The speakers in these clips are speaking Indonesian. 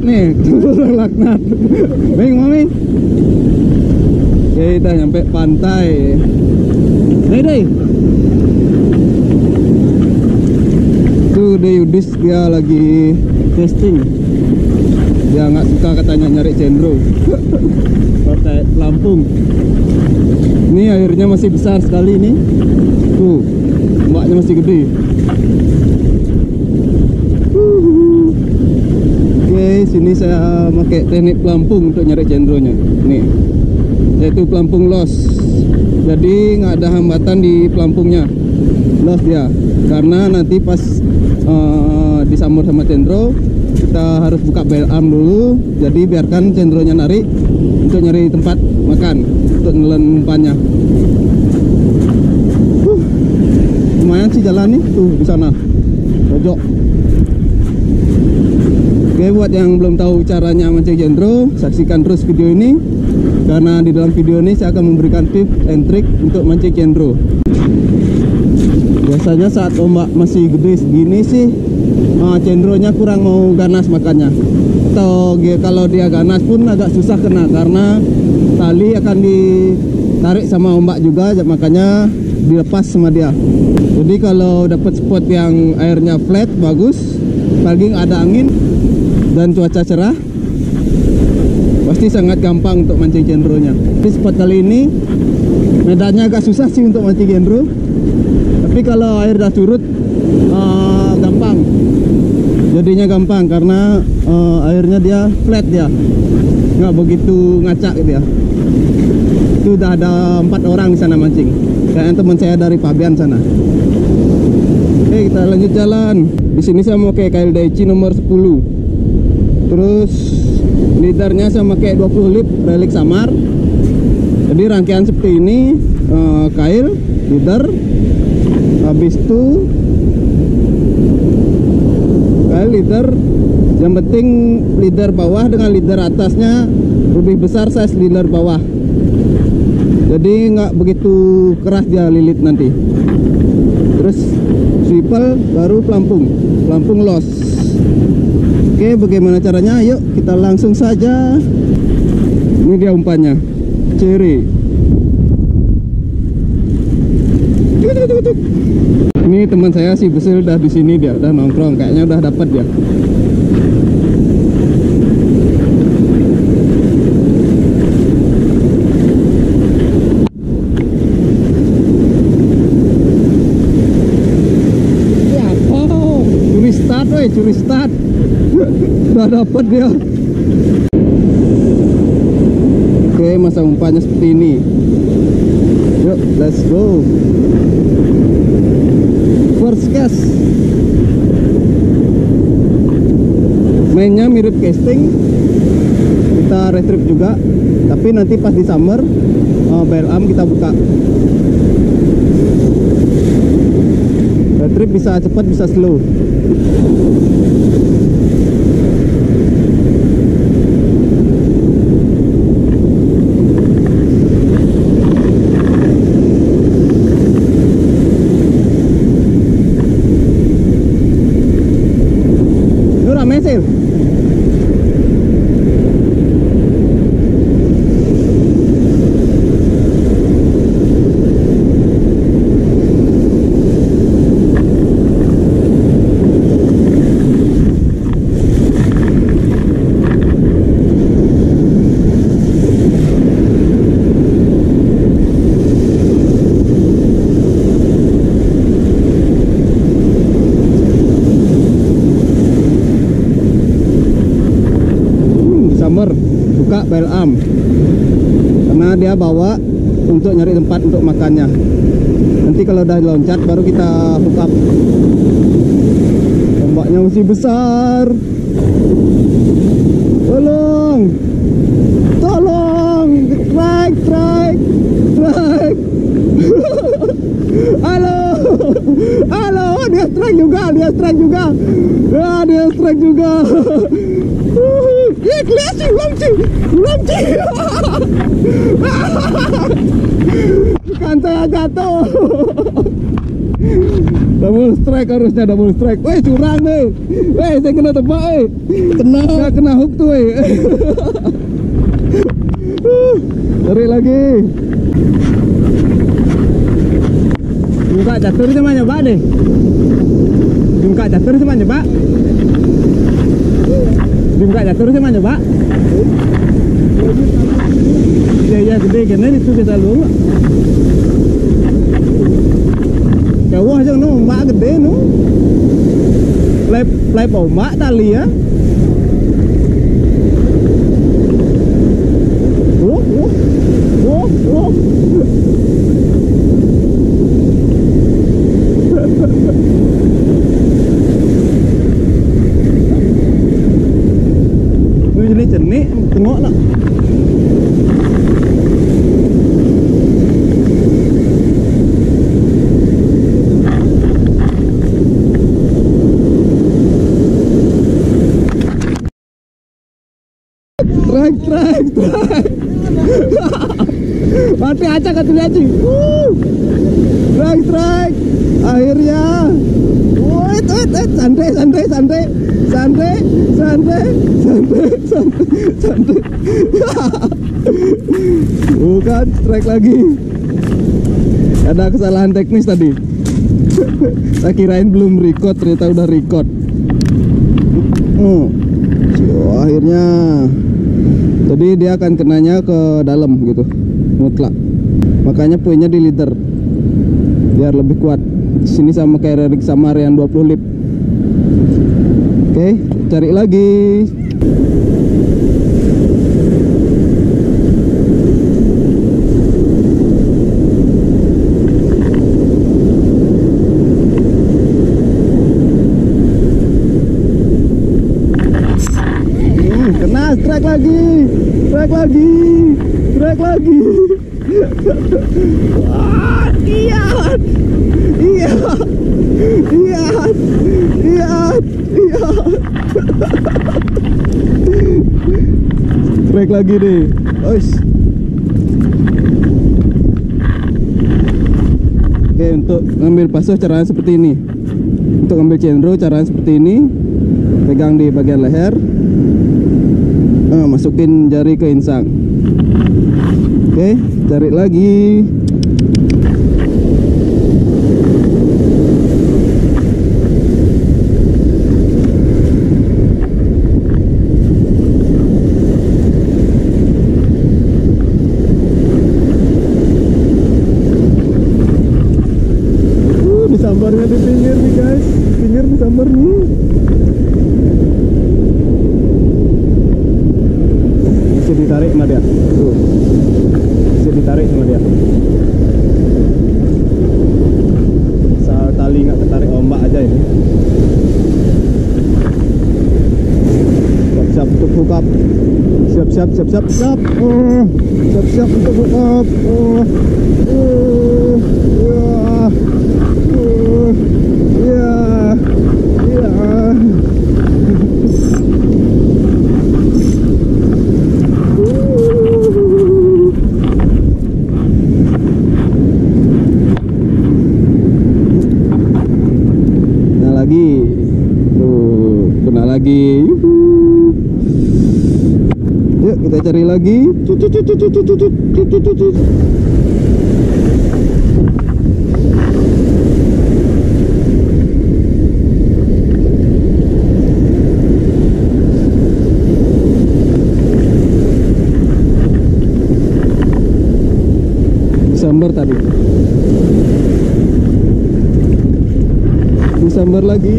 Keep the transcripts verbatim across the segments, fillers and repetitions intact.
nih, burung laknat. Ming, mami. Oke, kita nyampe pantai. Deh, deh. Tuh, deh Yudis dia lagi testing. Dia nggak suka katanya nyari cendro. Pakai pelampung. Ini airnya masih besar sekali nih. Tuh, ombaknya masih gede. Oke, sini saya pakai teknik pelampung untuk nyari cendronya. Nih, yaitu pelampung los. Jadi nggak ada hambatan di pelampungnya. Los dia, karena nanti pas uh, disambur sama cendro, kita harus buka bel arm dulu. Jadi biarkan cendronya narik untuk nyari tempat makan, untuk nelen umpannya. Uh, lumayan sih jalan nih, tuh di sana, pojok. Oke, buat yang belum tahu caranya mancing cendro, saksikan terus video ini, karena di dalam video ini saya akan memberikan tips and trik untuk mancing cendro. Biasanya saat ombak masih gede segini sih, uh, cendronya kurang mau ganas makannya. Atau kalau dia ganas pun agak susah kena, karena tali akan ditarik sama ombak juga, makanya dilepas sama dia. Jadi kalau dapat spot yang airnya flat bagus, lagi ada angin dan cuaca cerah, pasti sangat gampang untuk mancing cendronya. Di spot kali ini medannya agak susah sih untuk mancing cendro, tapi kalau air udah surut uh, gampang. Jadinya gampang karena uh, airnya dia flat, dia nggak begitu ngacak gitu ya. Itu udah ada empat orang di sana mancing, kayaknya teman saya dari Pabian sana. Oke, kita lanjut jalan. Di sini saya mau pakai K L Daichi nomor sepuluh. Terus leadernya saya pakai dua puluh lip relik samar. Jadi rangkaian seperti ini, uh, kail, leader, habis itu kail, leader. Yang penting leader bawah dengan leader atasnya lebih besar size leader bawah. Jadi nggak begitu keras dia lilit nanti. Terus swivel, baru pelampung, pelampung los. Oke, bagaimana caranya? Yuk kita langsung saja. Ini dia umpannya, ceri. Ini teman saya si Besil udah di sini, dia udah nongkrong, kayaknya udah dapat dia. Ya, oh, curi start, woi, curi start. Udah dapat dia. Oke, masa umpannya seperti ini. Yuk, let's go. First cast. Mainnya mirip casting. Kita retrieve juga, tapi nanti pas di summer uh, bail arm kita buka. Retrieve bisa cepat, bisa slow. Mesil. Buka bail arm karena dia bawa untuk nyari tempat untuk makannya. Nanti kalau udah loncat baru kita hook up. Ombaknya masih besar. Tolong, tolong, strike, strike, strike. Halo, halo, dia strike juga, dia strike juga, ya, dia strike juga. Ya, kelihatan launching, launching. Ikan saya jatuh. Double strike. strike, harusnya double strike. Weh, curang nih. Weh, saya kena tebak, eh. Kena. Nggak kena hook tuh, eh. Cari lagi. Buka catur cuma nyoba deh. Buka catur cuma nyoba. Buka catur cuma nyoba. Ya ya gede gini itu kita lu. Jauh aja no ombak gede no. Play play ombak tali ya. Oh oh oh oh. Ini jenis jenis tengok lah. Strike, strike, strike. Mati acak kata dia sih. Strike, strike. Akhirnya. Wait, wait, wait. Santai, santai, santai. Santai, santai, santai, santai, santai. Bukan, strike lagi. Ada kesalahan teknis tadi. Saya kirain belum record, ternyata udah record. Hmm. So, akhirnya jadi dia akan kenanya ke dalam gitu, mutlak. Makanya poinnya di leader biar lebih kuat. Sini sama kayak Rerik Samar yang dua puluh lip. Oke, cari lagi. Strike lagi, strike lagi, strike lagi. Wah, iya, iya, iya, iya, iya. Strike lagi deh, ois. Oke, untuk ngambil paso caranya seperti ini. Untuk ngambil cendro caranya seperti ini. Pegang di bagian leher. Nah, masukin jari ke insang. Oke, cari lagi. Uh, disambarnya di pinggir nih guys. Pinggir disambar nih. Ditarik sama dia tuh, bisa ditarik sama dia. Asal tali nggak ketarik ombak aja ini. Siap-siap untuk hook up. Siap-siap, siap-siap, siap. Oh, siap-siap untuk hook up. Oh, oh, ya, oh, ya, ya. Lagi, yuk kita cari lagi. Sambar tadi, disambar lagi.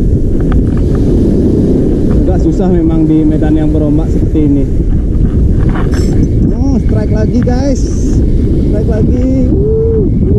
Susah memang di medan yang berombak seperti ini. Oh, strike lagi guys, strike lagi. Uh, uh,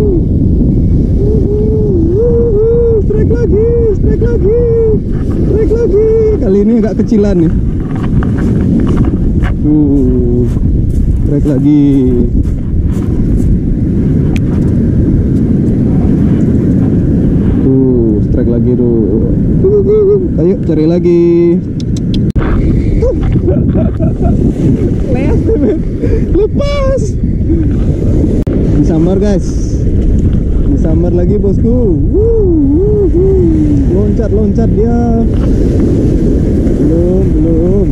uh, strike lagi, strike lagi, strike lagi. Kali ini agak kecilan nih. Uh, strike lagi. Tuh, strike lagi tuh. Ayo cari lagi. Lepas. Disambar guys, disambar lagi bosku. Loncat loncat dia. Belum belum.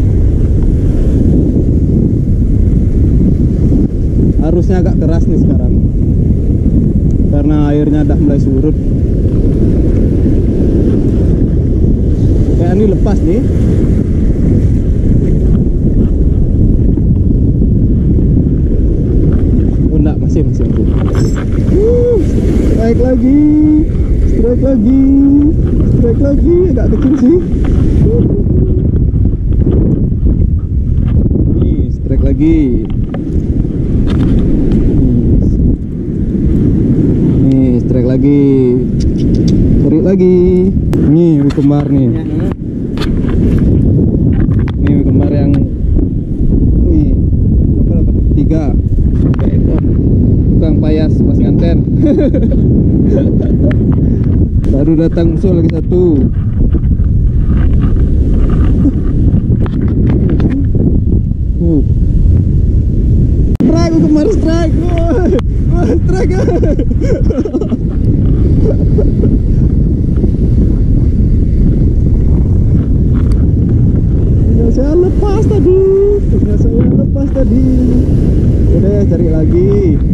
Harusnya agak keras nih sekarang, karena airnya udah mulai surut. Kayak ini lepas nih. Masih, masih, masih. Uh, strike lagi, strike lagi, strike lagi, agak kecil sih. Uh. Nih, strike lagi. Nih, strike lagi. Cari lagi. Nih, wih kembar nih. Nih, wih kembar yang nih apa dapat tiga. Tukang payas pas nganten. Baru datang musuh lagi satu. Uh. Strike, kemarin strike. Wah, strike. Punya saya lepas tadi. Punya saya lepas tadi. Udah cari lagi.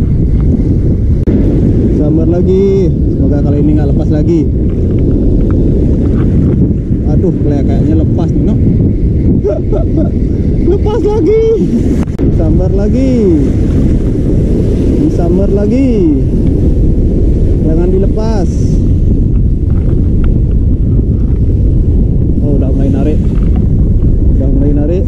Sambar lagi, semoga kali ini nggak lepas lagi. Aduh, kayaknya lepas nih, no. Lepas lagi. Sambar lagi. Disambar lagi. Jangan dilepas. Oh, udah mulai narik. Udah mulai narik.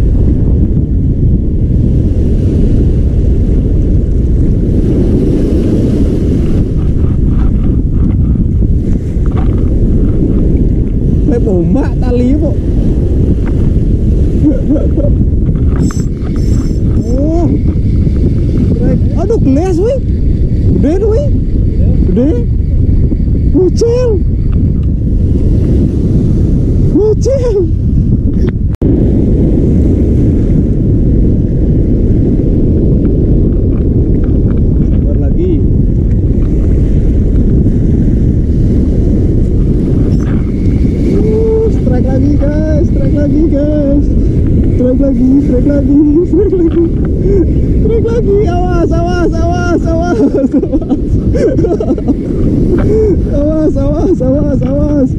Ombak tali po. Oh, aduh keles wih, gede tuh wih, gede, bocil, bocil. Sabar lagi. Strike lagi guys, strike lagi guys, strike lagi, strike lagi, strike lagi, strike lagi, awas, awas, awas, awas, awas, awas, awas, awas.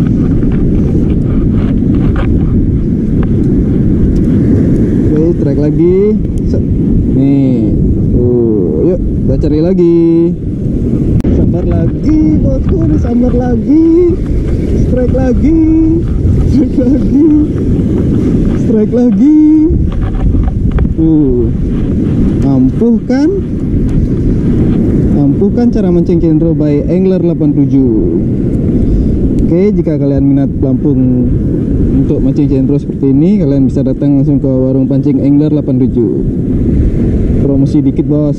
Oke, strike lagi, nih, tuh, yuk kita cari lagi, sambar lagi, bosku, disambar lagi. Strike lagi, strike lagi, strike lagi. Tuh, ampuh kan? Ampuh kan cara mancing cendro by Angler delapan tujuh. Oke, jika kalian minat pelampung untuk mancing cendro seperti ini, kalian bisa datang langsung ke warung pancing Angler delapan tujuh. Promosi dikit bos.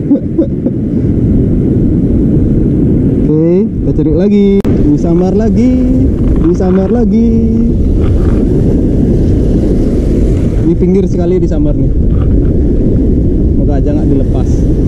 Oke, kita cari lagi. Disambar lagi, disambar lagi. Di pinggir sekali disambar nih. Semoga aja nggak dilepas.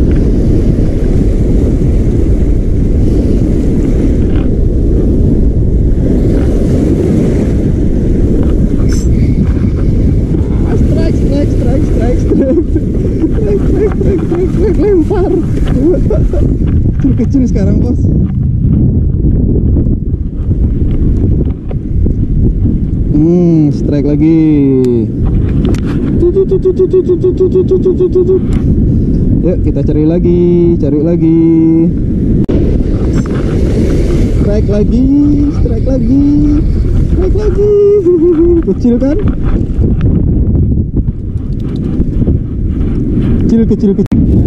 Strike, strike, strike, strike, strike, strike, strike, strike, strike, strike, lempar. Kecil-kecil sekarang bos. Hmm, strike lagi. Yuk kita cari lagi, cari lagi. Strike lagi, strike lagi, strike lagi. Kecil kan? kecil-kecil.